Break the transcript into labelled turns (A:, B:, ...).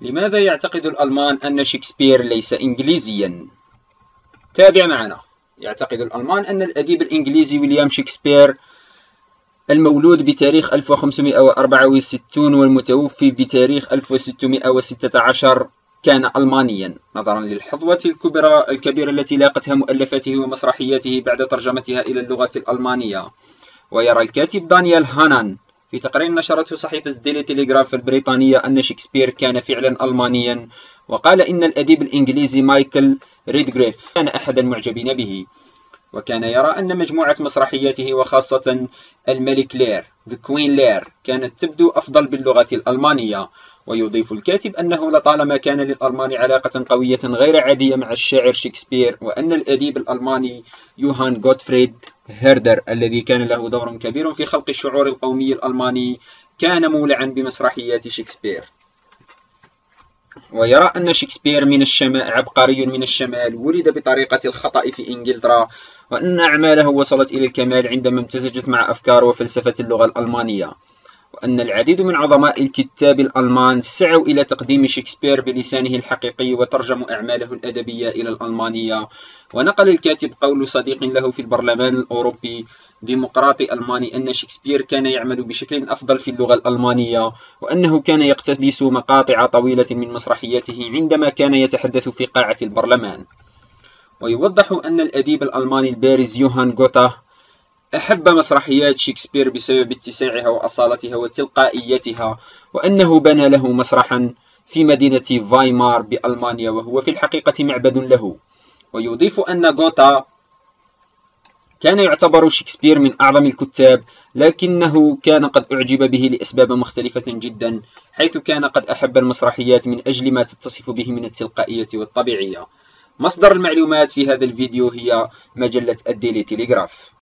A: لماذا يعتقد الألمان أن شكسبير ليس إنجليزيا؟ تابع معنا. يعتقد الألمان أن الأديب الإنجليزي ويليام شكسبير المولود بتاريخ 1564 والمتوفي بتاريخ 1616 كان ألمانيا، نظرا للحظوة الكبيرة التي لاقتها مؤلفاته ومسرحياته بعد ترجمتها إلى اللغة الألمانية. ويرى الكاتب دانيال هانان في تقرير نشرته صحيفة ديلي تيليغراف البريطانية أن شكسبير كان فعلا ألمانيا، وقال إن الأديب الإنجليزي مايكل ريدغريف كان أحد المعجبين به، وكان يرى أن مجموعة مسرحياته وخاصة الملك لير The Queen Lear كانت تبدو أفضل باللغة الألمانية. ويضيف الكاتب أنه لطالما كان للألمان علاقة قوية غير عادية مع الشاعر شكسبير، وأن الأديب الألماني يوهان غوتفريد هيردر الذي كان له دور كبير في خلق الشعور القومي الألماني كان مولعا بمسرحيات شكسبير. ويرى أن شكسبير من الشمال عبقري من الشمال ولد بطريقة الخطأ في إنجلترا، وأن أعماله وصلت إلى الكمال عندما امتزجت مع أفكار وفلسفة اللغة الألمانية، وأن العديد من عظماء الكتاب الألمان سعوا إلى تقديم شكسبير بلسانه الحقيقي وترجموا أعماله الأدبية إلى الألمانية. ونقل الكاتب قول صديق له في البرلمان الأوروبي ديمقراطي ألماني أن شكسبير كان يعمل بشكل أفضل في اللغة الألمانية، وأنه كان يقتبس مقاطع طويلة من مسرحياته عندما كان يتحدث في قاعة البرلمان. ويوضح أن الأديب الألماني البارز يوهان غوته أحب مسرحيات شكسبير بسبب اتساعها وأصالتها وتلقائيتها، وأنه بنى له مسرحا في مدينة فايمار بألمانيا وهو في الحقيقة معبد له. ويضيف أن غوتا كان يعتبر شكسبير من أعظم الكتاب، لكنه كان قد أعجب به لأسباب مختلفة جدا، حيث كان قد أحب المسرحيات من أجل ما تتصف به من التلقائية والطبيعية. مصدر المعلومات في هذا الفيديو هي مجلة الديلي تيليغراف.